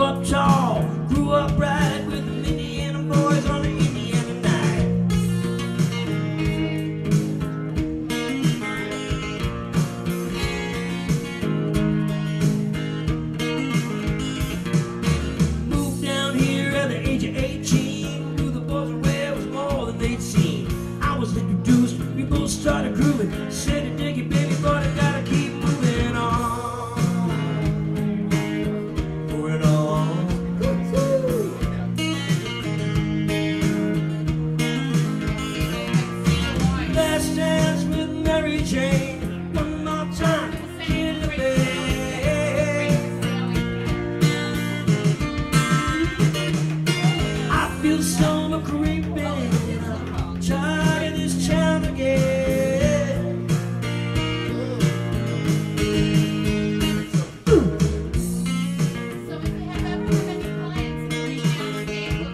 up tall, grew up right with the Indiana boys on the Indiana night. Moved down here at the age of 18, knew the boys where was more than they'd seen. I was introduced, we both started grooving, said to dig it baby, but I gotta keep moving on. Jane, one more time in the bay. I feel summer creeping, I'm tired of this town again. So if you have ever any plans to reach out again,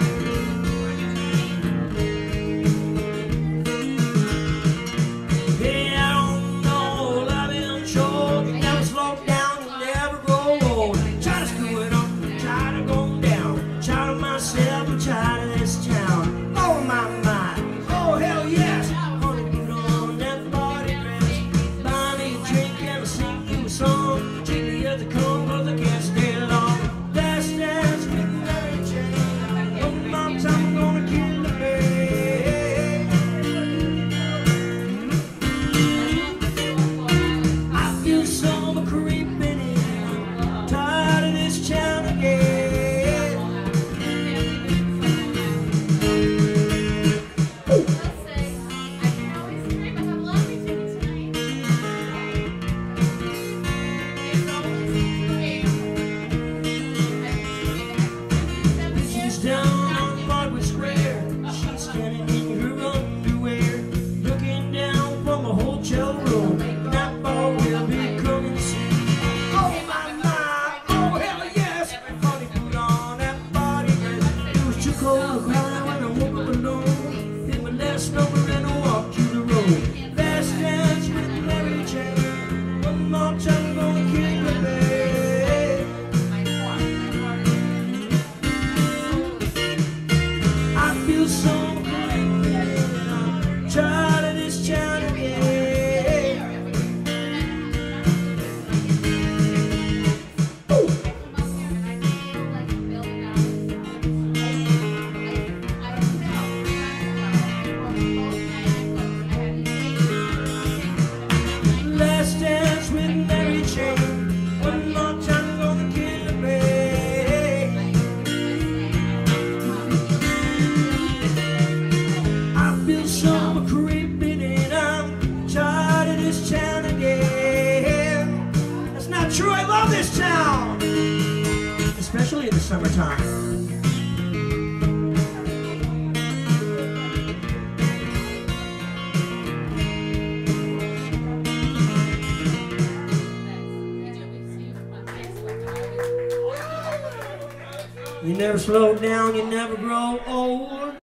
I'm tired of this town. Oh my mind, oh hell yes. I wanna put on that body dress, buy me a drink and I'll sing you a song. Take me at the cone, cause I can't stay long. Last dance with Mary Jane. One more time I'm gonna kill the bay. I feel summer creeping in, I'm tired of this town again. True, I love this town, especially in the summertime. You never slow down, you never grow old.